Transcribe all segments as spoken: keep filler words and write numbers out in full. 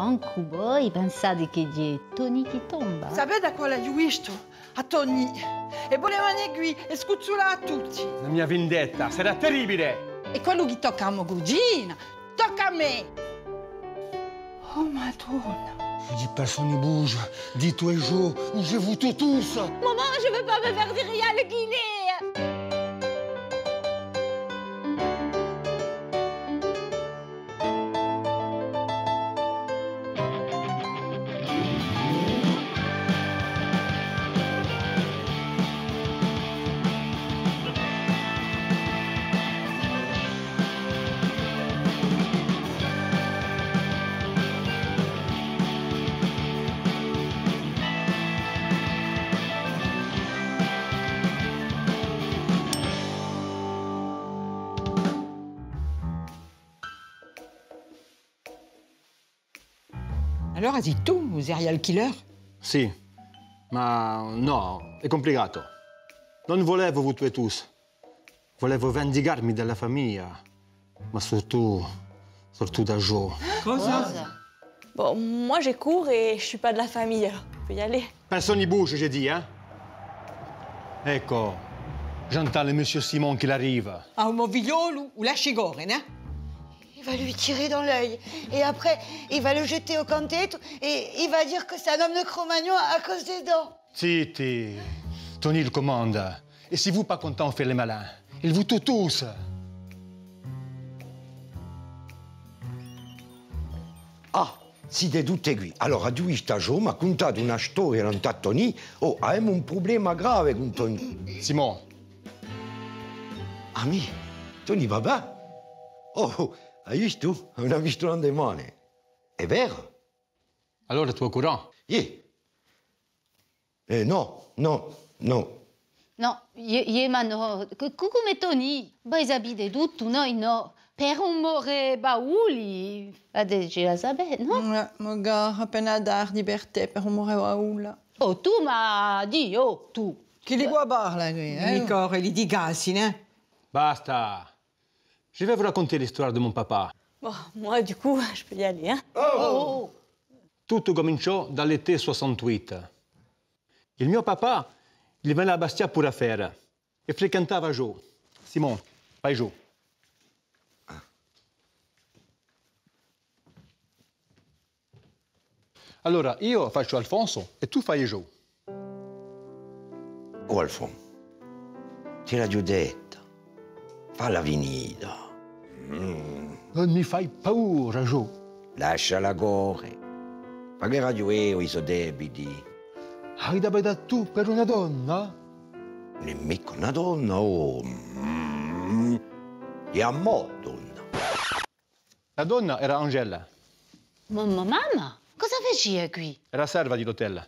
anche voi pensate che è Tony che tomba? Sapete a quale ho visto? A Tony. E volevano qui e scuzzolare a tutti. La mia vendetta sarà terribile. E quello che tocca a mia cugina, tocca a me. Oh, Madonna. Dis personne ne bouge. Dis tous les jours, je vous tout tous. Maman, je veux pas me faire dire rien le Guinée. Allora, hai tu, serial killer? Sì, ma no, è complicato. Non volevo vous tuer tous. Volevo vendicarmi dalla famiglia, ma surtout, surtout da Joe. Cosa? Bon, moi j'ai cours et je suis pas de la famille, alors on peut y aller. Personne n'y bouge, j'ai dit, hein? Ecco, j'entends le monsieur Simon qui arrive. Ah, un movigliolo ou la chigorine, hein? Il va lui tirer dans l'œil. Et après, il va le jeter au cantet et il va dire que c'est un homme de Cro-Magnon à cause des dents. Zitti, Tony le commande. Et si vous pas content, faites les malins. Il vous tue tous. Ah, siete tutte qui. Allora, tu sta Joe mi ha contato una storia non a Tony. Oh, abbiamo un problema grave con Tony. Simon. Ami, Tony va bene? Oh, hai visto? Non ha visto una mani. È vero? Allora tu es au courant? Yeah. Eh, no, no, no. No, io ma no, come Tony, voi abite tutto, noi no. Per un more bauli, adesso la sapete, no? Ouais, mon gars, appena dar liberté per un more baula. Oh, tu ma di, oh, tu. Chi li vuoi parla qui, eh? Nicore, li di gassi, hein? Basta. Je vais vous raconter l'histoire de mon papa. Bon, moi du coup, je peux y aller, hein? Oh! Tutto cominciò dall'età sessantotto. Il mio papà, il venne a Bastia pour affaire e frequentava Joe. Simon, vai giù. Allora, io faccio Alfonso e tu fai Joe. Oh, Alfonso, te l'ho già detto. Falla venire. Mm. Non mi fai paura, Joe. Lasciala correre. Pagherà io i suoi debiti. Hai da vedere tu per una donna? Nemmeno una donna, oh. Mm. E a mo' donna. La donna era Angela. Mamma, mamma, cosa facevi qui? Era serva di l'hotel.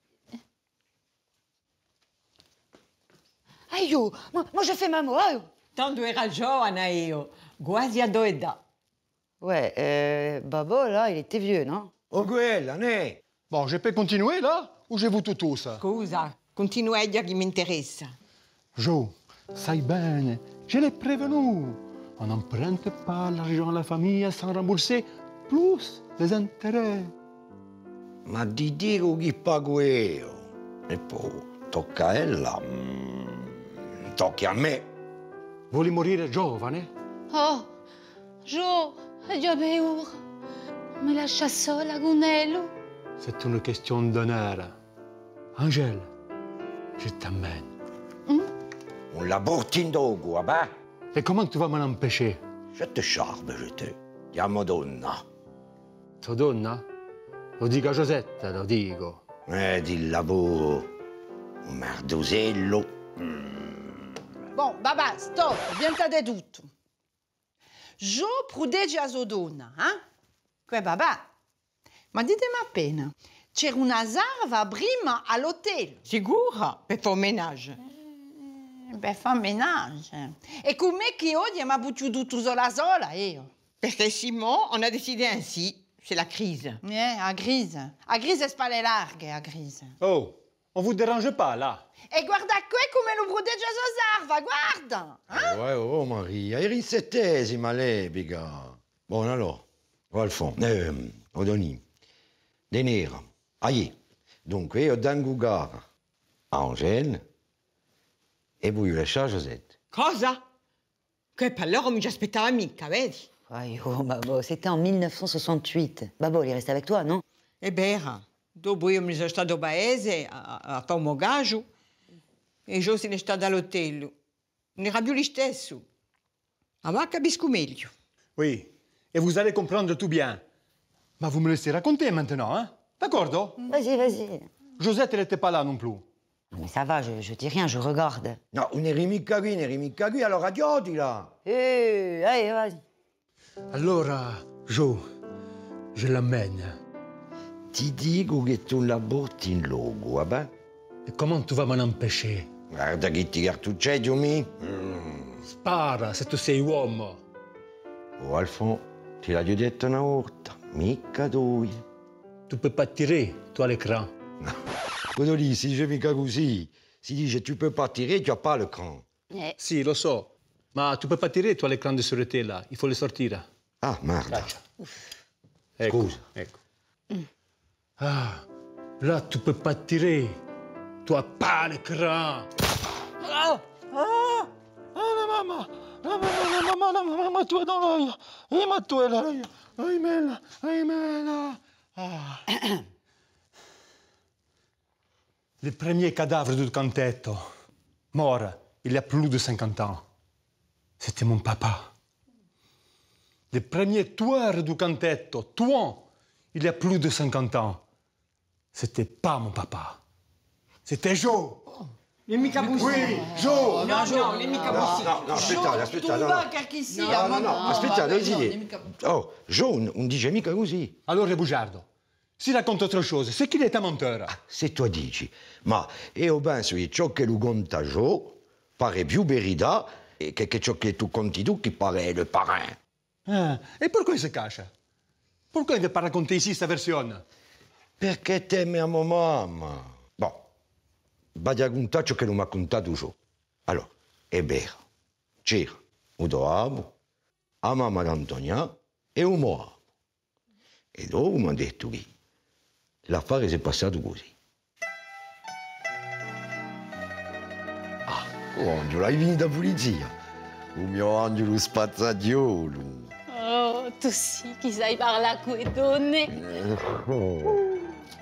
Ah, io, moi, moi je fais ma mort. Tanto era giovane io, quasi a doedà. Ouais, euh, Babo, là, il était vieux, non? Oh, quella, ne? Bon, je peux continuer là ou je vous tue tous? Scusa, continua a dire che mi interessa. Joe, sai bene, je l'ai prévenu. On n'emprunte pas l'argent à la famille sans rembourser plus les intérêts. Ma ti dico chi pago io. E poi tocca a ella. Mm. Tocca a me. Vuoi morire giovane? Oh, Jo, io bevo. Mi lascia sola con Elo. C'est une question d'honneur. Angèle, je t'emmène. On la porti in dogo, va bene? Et comment tu vas m'en empêcher? Je te charme, je te. Chiamo donna. Tua donna? Lo dico a Giosetta, lo dico. Eh, di lavoro. Un merdosello. Mm. Bon, babà, stop, abbiamo tutto. Jo prudeggio a Zodona, eh? Que babà. Ma ditemi appena, c'era una zarva prima all'hotel. Sicura? Per fare ménage. Per fare menage. E come che oggi mi ha buttato tutto sola sola, io? Perché Simon, on a décidé ainsi. C'est la crise. Eh, a grise. A grise spalle larghe, a grise. Oh, on vous dérange pas là? E guarda qui come lo protegge a zarva, guarda! Eh? Ouais, oh, Maria, eri settesima, lepica. Buon, allora, va al fondo. Eh, Odoni, De nera. Ahì. Dunque io dango gara a Angèle e voi lasciate Josette. Cosa? Che per loro mi ci aspettava mica, vedi? Aïe, oh, Babo, c'était en mille neuf cent soixante-huit. Babo, il est resté avec toi, non? E beh, dopo io mi sono stato a paese a, a fare un mogaggio e Gio se ne è stato all'hotel. Non era più lo stesso. Ma capisco meglio. Oui, et vous allez comprendre tout bien. Mais vous me laissez raconter maintenant, hein? D'accord? Vas-y, vas-y. Josette, elle n'était pas là non plus. Non, mais ça va, je, je dis rien, je regarde. No, non eri mica qui, non eri mica qui, allora chiodila. Eh, allez, vas-y. Allora, Jo, je l'emmène. Ti dico che tu la porti in logo, va bene? Et comment tu vas m'en empêcher? Guarda che ti cartucceggio mi. Spara, se tu sei uomo. Oh, Alfon, ti l'ho detto una volta, mica due. Tu peux pas tirer, toi, l'écran. Quello lì si dice mica così. Si dice tu peux pas tirer, tu as pas le cran. Eh, Si, lo so. Ma tu peux pas tirer, toi, l'écran de sûreté, là. Il faut le sortir. Ah, merda. Ecco, Scusa. ecco. Ah, là, tu peux pas tirer. Tu as pas l'écran. Ah, ah, ah, la mamma. La mamma, la mamma, la mamma, tu es dans l'œil. Eh, ma tu es l'œil. Ahimè, ahimè. Ah. Le premier cadavre du cantetto, mort il y a plus de cinquante ans, c'était mon papa. Le premier tueur du cantetto, tuant il y a plus de cinquante ans, c'était pas mon papa. C'était Joe. Non è mica possibile. Oui, Joe. No, no, non è mica possibile. No, no, aspettate, aspettate. No, va, no, che chi no, no, no, aspettate, vabbè, si no, dice. mica- Oh, Jo, non dice mica così. Alors, Bugiardo, si raconte autre chose, c'est qu'il est un menteur. Se tu dici, ma io penso che ciò che lui conta Jo pare più verità che, che ciò che tu conti tu che pare le parrain. Ah, et pourquoi il se cache? Pourquoi il ne veut pas raconter ici sa version? Perché teme a mia mamma. Boh, vado a contare ciò che lui mi ha contato Jo. Allora, è vero, c'era un dopo, a mamma d'Antonia e un mo. E dopo mi ha detto che l'affare si è passato così. Ah, oh, Angelo, hai finito la pulizia? Un mio angelo spazzagliolo. oh, tu sì, chi sai parlare coi donne. Oh.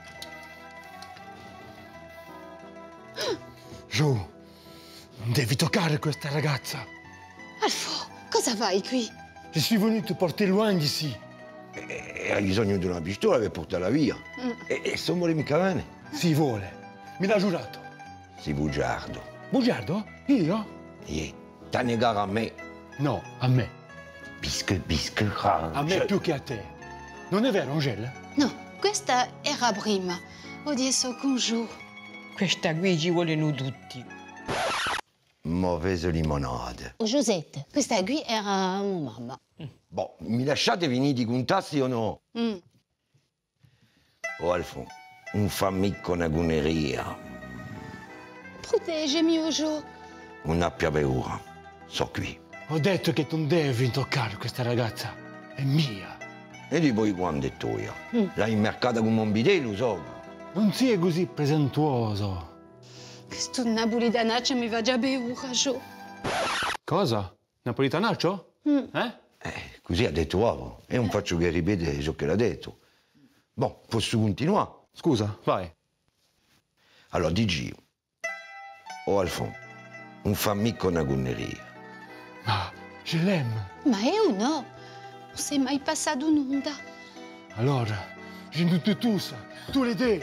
Joe, non devi toccare questa ragazza. Alfo, cosa fai qui? Je suis venu te porter loin d'ici. E hai bisogno di una pistola per portarla via. E, e se vuole mica bene? Si vuole. Me l'ha giurato. Si bugiardo. Bugiardo? Io? E da negare a me. No, a me. Bisque, bisque, A me più che a te. Non è vero, Angela? No, questa era prima. Adesso con Joe. Questa qui ci vogliono tutti. Mauvaise limonade. Oh, Josette, questa qui era mia mamma. Boh, mi lasciate venire di contatti o no? Mm. Oh, Alfon, un famicco una guneria. Proteggimi, oh, Joe. Non abbia paura. So qui. Ho detto che non devi toccare questa ragazza. È mia. E di poi quando è tua? L'hai immercata come un bidello, so. Non sia così presentuoso. Questo napolitanaccio mi fa già paura, Joe. Cosa? Napolitanaccio? Eh? Eh, così ha detto uovo. E non faccio che ripetere ciò che l'ha detto. Boh, posso continuare? Scusa, vai. Allora, dici io. Oh, Alfon, un famicco una gunneria. Ma je l'aime. Ma io no. Non sei mai passato nuda. Alors, je nous tue tous. Tous les deux.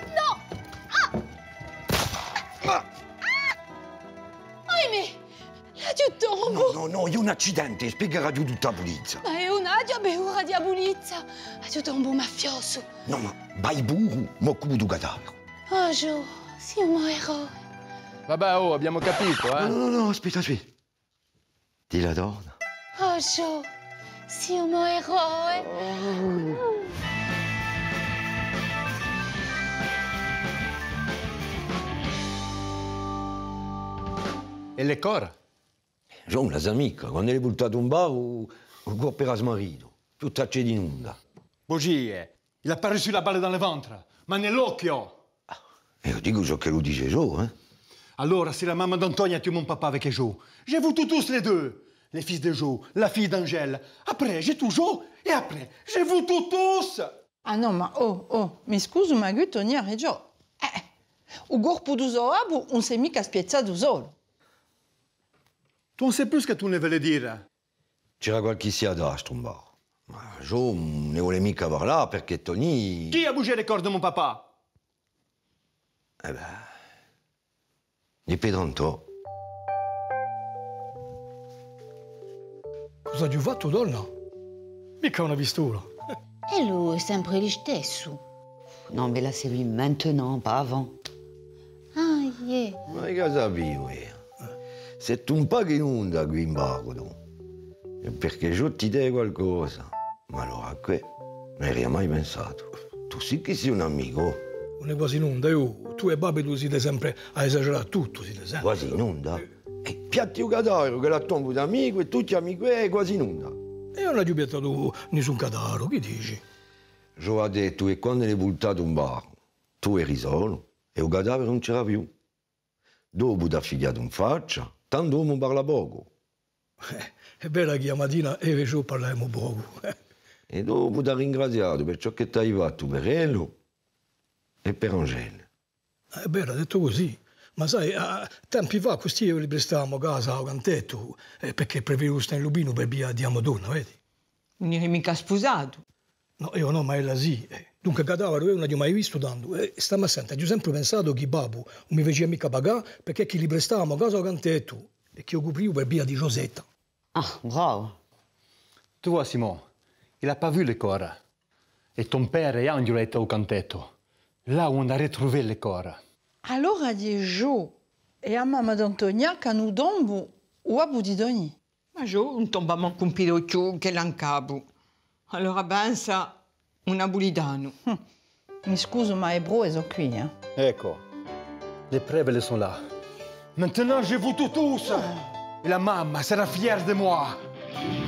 Ahimè, l'addio tombo. No, no, no, è un accidente, spiegherà giù tutta la polizia. Ma è un addio paura di abolizza. Addio tombo mafioso. No, ma vai buru, mo come tu cadavere. Oh, Joe, sei un mio eroe. Vabbè, oh, abbiamo capito, No, eh? no, no, aspetta, aspetta. Ti la donna. Oh, Joe, sei un mio eroe. E le cora? Già una amica, quando l'hai buttato un bar, o, o per smarito. Tutta c'è di nuda. Bugie. Il a pas reçu la balle dans le ventre, ma nell'occhio. E io dico ciò che lo dice Gio, eh? Alors, c'est la maman d'Antonia tue mon papa avec Joe. J'ai vu tous, tous les deux. Les fils de Joe, la fille d'Angèle. Après, j'ai tout Joe, et après, j'ai vu tous, tous. Ah no, ma oh, oh, mi scuso, ma io Tonia Reggio. Eh, o corpo do Zoabu non si è mica spiazzato solo. Tu ne sais plus ce que tu ne voulais dire. C'era qualche sia da stombar. Ma Gio non ne vuole mica parlare perché Tony... Qui a bougé les corps de mon papa? Eh ben... Di Pedranto. Cosa ti ho fatto, donna? Mica una pistola. E lui è sempre lo stesso. Non, mais là, c'est lui maintenant, pas avant. Ah, yeah. Ma che sapevo io? Se tu un po' che inonda qui in Bagodo, è perché Gio ti dai qualcosa. Ma allora a que non eri mai pensato. Tu sì che sei un amico. Non è quasi inonda, io. Tu e Babi tu siete sempre a esagerare tutto, siete sempre. Quasi inonda? E piatti un cadavere che la tombo d'amico e tutti amici e quasi inonda. E io non ho piattato nessun cadavere, che dici? Gio ha detto che quando l'hai buttato in bar, tu eri solo e il cadavere non c'era più. Dopo ti ha figliato in faccia, tanto uomo parla poco. Eh, è vero che la mattina io e Gio parliamo poco. Eh. E dopo ti ha ringraziato per ciò che ti hai fatto per Ello e per Angele. È vero, ha detto così. Ma sai, a tempi fa questi io li prestavamo casa a Cantetto eh, perché preferivo stare in Lubino per via di Amadonna, vedi? Non eri mica sposato. No, io no, ma ella sì. Eh. Dunque cadavere io non l'ho mai visto tanto. E stamma a sentire, ho sempre pensato che Babu non mi faceva mica pagare perché chi li prestavamo a casa a Cantetto e che io coprivo per via di Rosetta. Ah, bravo. Tu vois, Simon, il n'a pas vu le corps. Et ton père et Angelo étaient au cantetto. Là où on a retrouvé le corps. Allora di Gio e a mamma d'Antonia che hanno dombo o abu di Doni. Ma Gio non tomba manco un pidocchio che l'ancabu. Allora pensa un abulidano. Hm. Mi scuso, ma Ebro sono qui, eh? Ecco, les preuves elles sont là. Maintenant, je vous tous. Et la maman sera fière de moi.